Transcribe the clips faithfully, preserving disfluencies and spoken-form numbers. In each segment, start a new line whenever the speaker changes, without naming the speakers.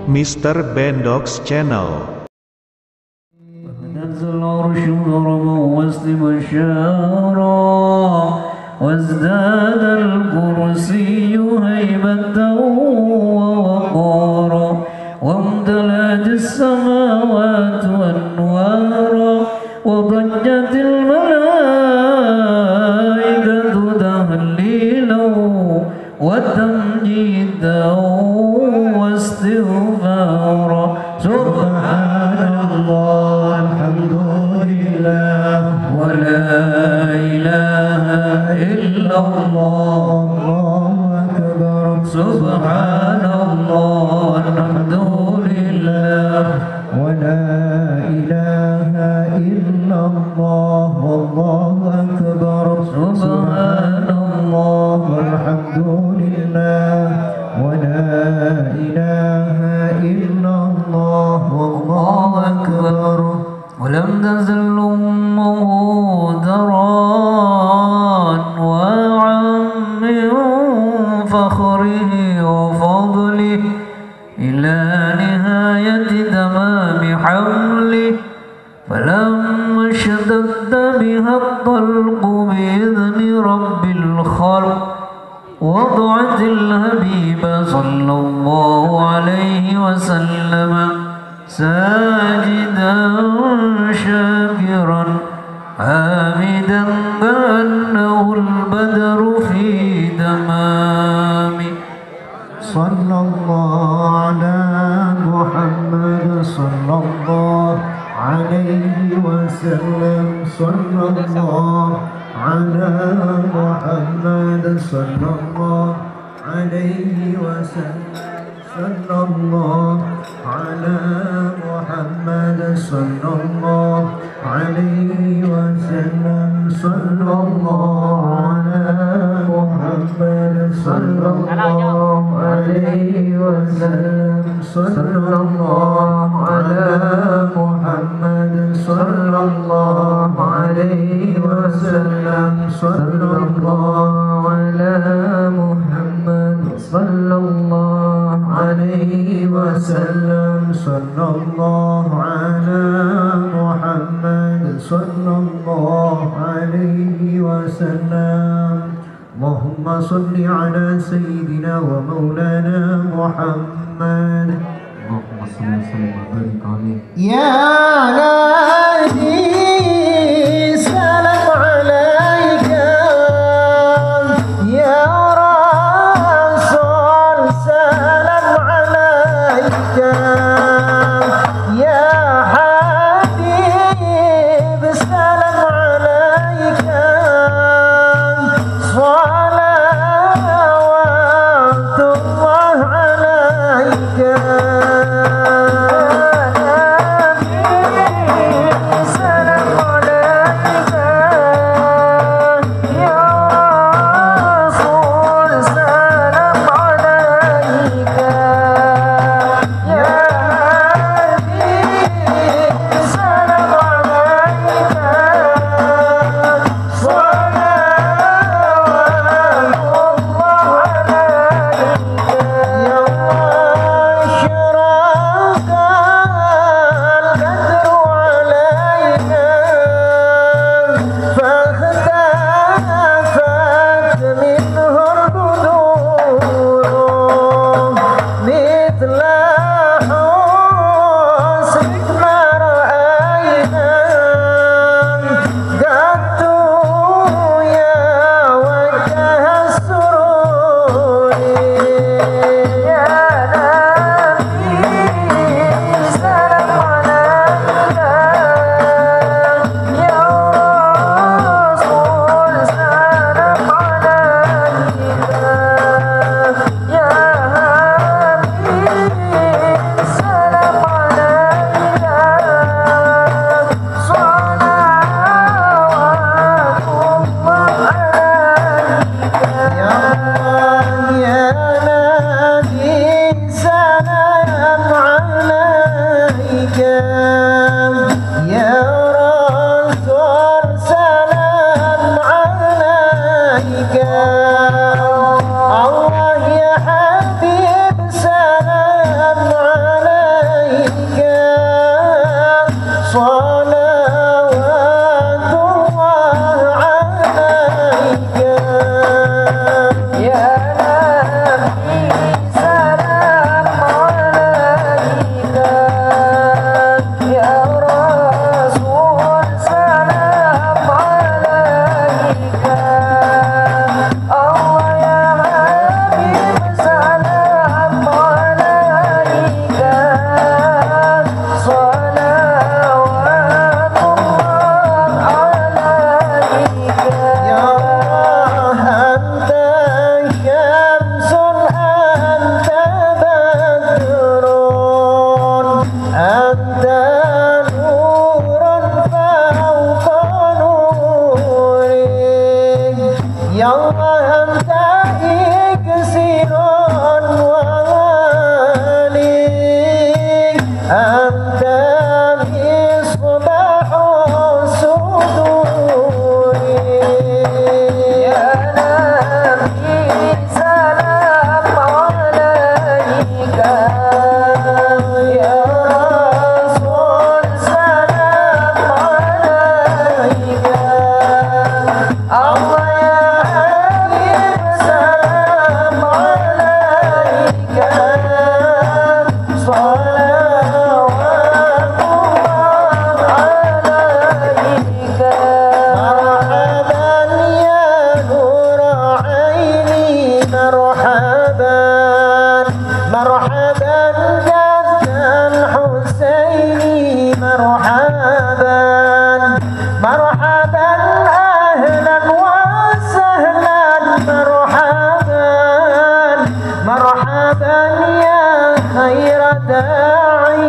Mister Bendox Channel.
العرش ضربا واستبشارا وازداد الكرسي هيبة ووقارا وامتلأت السماوات أنوارا وضجت الملائكة تهليلا وتمجيدا واستغفارا سبحان الله الحمد لله ولا إله إلا الله الله أكبر سبحان الله الحمد لله ولا إله إلا الله والله أكبر سبحان الله والحمد لله ولا إله إلا الله والله أكبر ولم تزل أمه ذران وعم من فخره وفضله إلى نهاية تمام حمله فلما اشتد بها الطلق بإذن رب الخلق وضعت الحبيب صلى الله عليه وسلم ساجدا شاكرا حامدا كأنه البدر في تمام صلى الله على محمد صلى الله عليه وسلم صلى الله على محمد صلى الله عليه وسلم صلى الله على محمد صلى الله عليه وسلم صلى الله على محمد صلى الله عليه وسلم صلى الله على محمد صلى الله عليه وسلم صلى الله على محمد صلى الله عليه وسلم صلى الله على محمد صلى الله عليه وسلم اللهم صل على سيدنا ومولانا محمد اللهم صل وسلم وبارك عليه يا إلهي سلام عليك يا رسول سلام عليك يا حبيب سلام عليك صلوات الله عليك Allah anta iksirun wali, anta misbahu suduri. Ya Nabi salam alaika, ya Rasul salam alaika, Allah ya Habib salam alaika, salawatullah alaika. Marhaban ya nur aini, marhaban marhaban jaddan Husaini, marhaban marhaban ahlan wa sahlan, marhaban marhaban ya khaira da'i,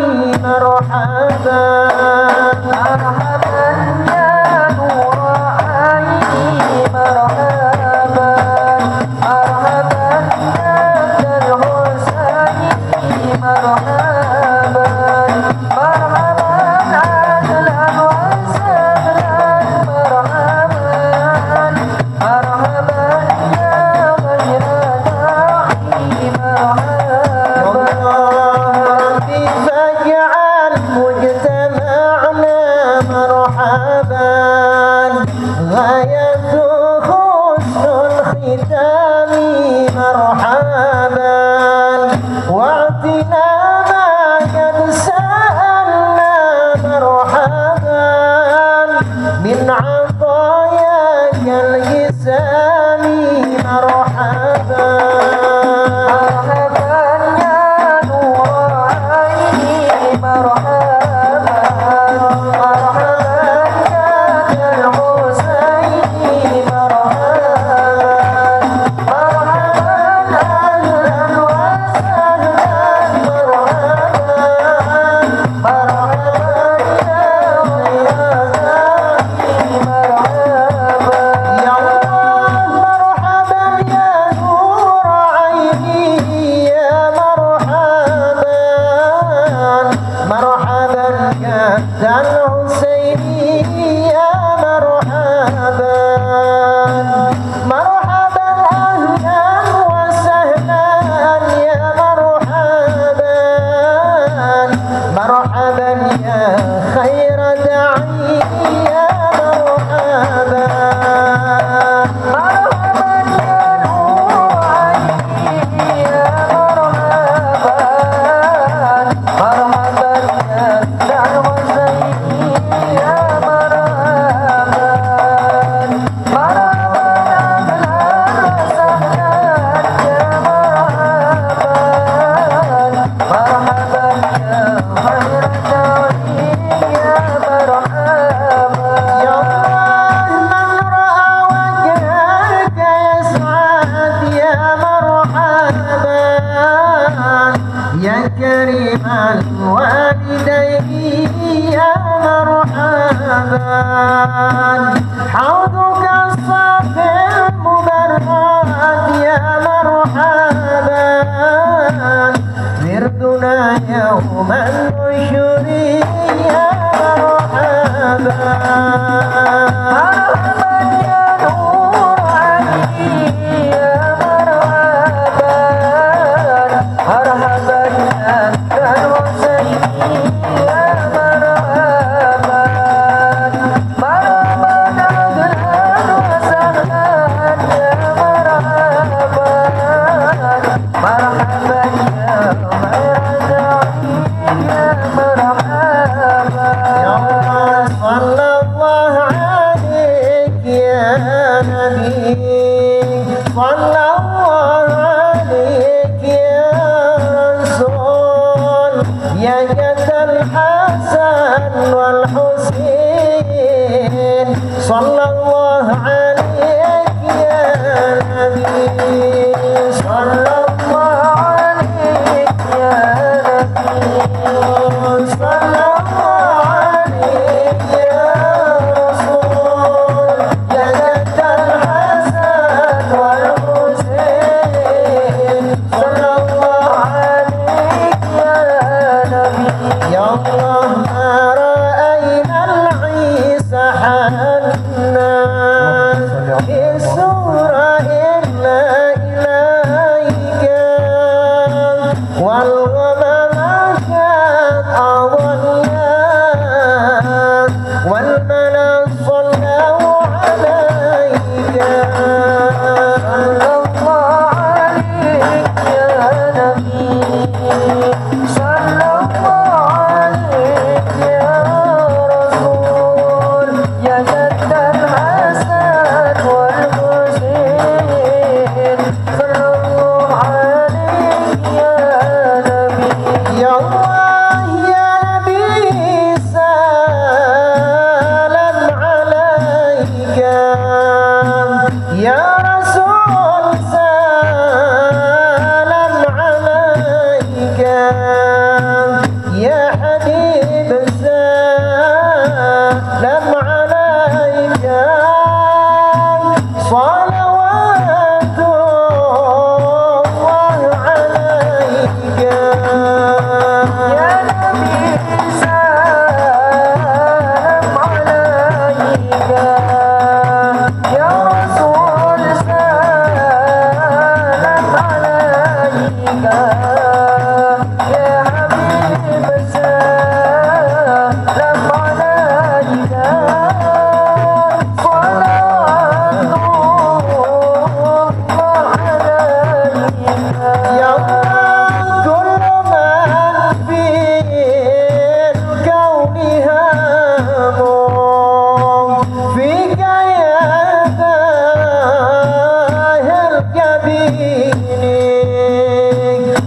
marhaban marhaban ya nur aini, marhaban marhaban jaddan Husaini, marhaban marhaban ahlan wa sahlan, marhaban marhaban ya khaira da'i, marhaban. Rabbi faj'al mujtama'na marhaban, ghayatu husnul khitami, marhaban wa'tina ma qad sa'alna, marhaban min 'atayakal gisami, marhaban marhaban ya nur aini, marhaban marhaban jaddan Husaini, marhaban marhaban ahlan wa sahlan, marhaban marhaban ya khaira da'i, marhaban ya Allah, marhaban ya nur aini, ya marhaban marhaban jaddan Husaini, ya marhaban marhaban ahlan wa sahlan, ya marhaban marhaban ya khaira da'i, ya marhaban marhaban ya nur aini, ya marhaban marhaban jaddan Husaini, ya marhaban marhaban ahlan wa sahlan, ya marhaban marhaban ya khaira da'i, ya marhaban. Ya Allah, man ra'a wajhaka yas'ad, ya marhaban ya karimal walidayni, ya marhaban hawduka safil mubarrad, ya marhaban wirduna yawman nusyuri, ya marhaban marhaban ya nur aini, ya marhaban marhaban jaddan Husaini, ya marhaban marhaban ahlan wa sahlan, ya marhaban marhaban ya khaira da'i, ya marhaban. Ya Allah, sallallahu alaik ya nabi, sallallahu alaik ya rasul, ya jaddal hasan wal husain, sallallahu alaik ya nabi, sallallahu alaik ya nabi, sallallahu alaik ya rasul, ya jaddal hasan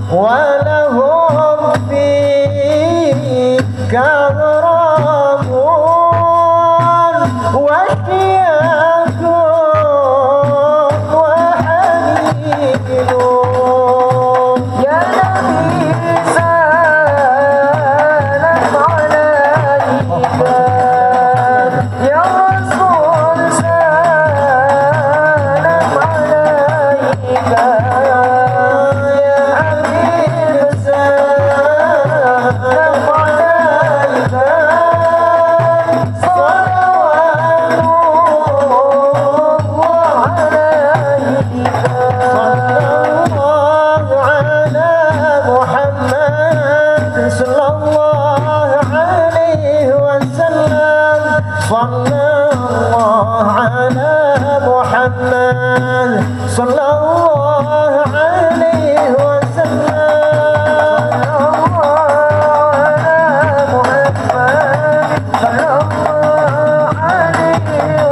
ولهم فيك غرام واشتياق وحنين يا نبي سلام عليك يا رسول سلام عليك يا حبيب سلام عليك صلوات الله عليك صلى الله على محمد صلى الله عليه وسلم صلى الله على محمد صلى الله عليه وسلم صلى الله على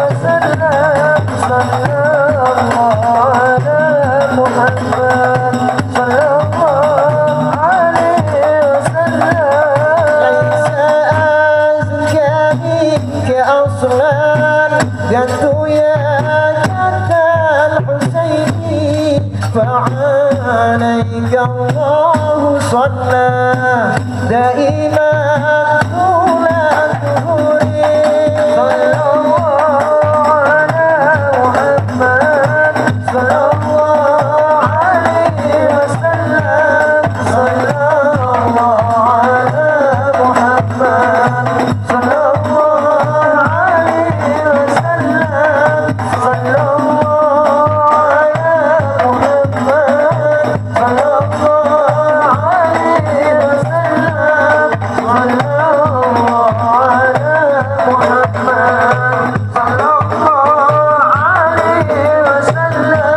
محمد صلى الله عليه وسلم ليس أزكى منك أصلا جد يا جد الحسين فعليك الله صلى دائما طول الدهور صلى الله على محمد صلى الله عليه وسلم صلى الله على محمد صلى الله عليه وسلم صلى الله على محمد صلى الله عليه وسلم صلى الله على محمد صلى الله عليه وسلم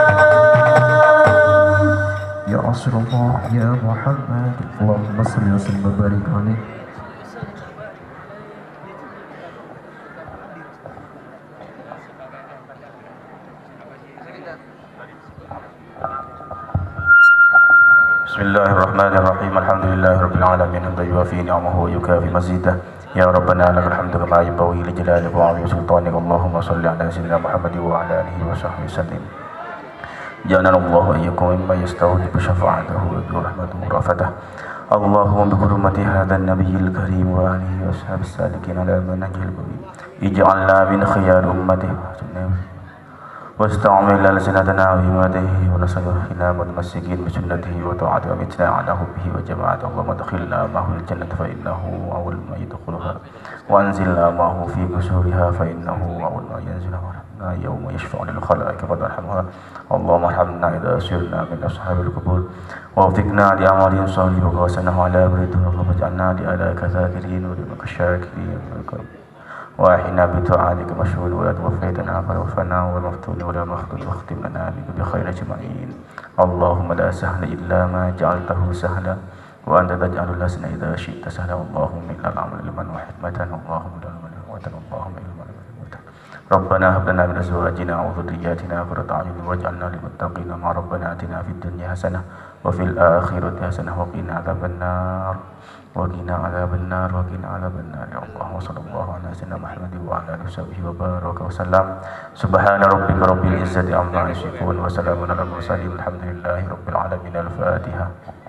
يا رسول الله يا محمد اللهم صل وسلم وبارك عليه.
بسم الله الرحمن الرحيم الحمد لله رب العالمين حمدا يوافي نعمه ويكافي مزيده يا ربنا لك الحمد كما ينبغي لجلالك وعظيم سلطانك اللهم صل على سيدنا محمد وعلى اله وصحبه وسلم. جعلنا الله واياكم مما يستوجب شفاعته ويرجو رحمته ورأفته. اللهم بحرمة هذا النبي الكريم وآله وصحبه السالكين على المنهج القويم اجعلنا من خيار أمته واستعمل ألسنتنا بهمته ونصرنا متمسكين بسنته وطاعته ومتنا على حبه وجماعته. اللهم ادخلنا معه الجنة فإنه أول ما يدخلها وأنزلنا معه في قصورها فإنه أول ما ينزل يوم يشفع للخلائق فترحمها. اللهم ارحمنا إذا سرنا من أصحاب القبور ووفقنا لأعمال صالحة وقاسنا على برده واجعلنا لآلائك ذاكرين ولمك الشاكرين واحنا بطاعتك مشهود ولا توفيتنا فوفنا والمفتون ولا مخطوط واختم لنا بك بخير اجمعين. اللهم لا سهل الا ما جعلته سهلا وانت تجعل الحزن اذا شئت سهلا. اللهم انا العمل لمن وحكمة اللهم لا من قوة اللهم علما ربنا هب لنا من ازواجنا وذرياتنا قرة اعين واجعلنا للمتقين مع ربنا اتنا في الدنيا حسنة وفي الآخرة حسنة وقنا عذاب النار وقنا عذاب النار وقنا عذاب النار يا الله. وصلى الله على سيدنا محمد وعلى اله وصحبه وبارك وسلم. سبحان ربك رب العزة عما يصفون وسلام على المرسلين الحمد لله رب العالمين. الفاتحة.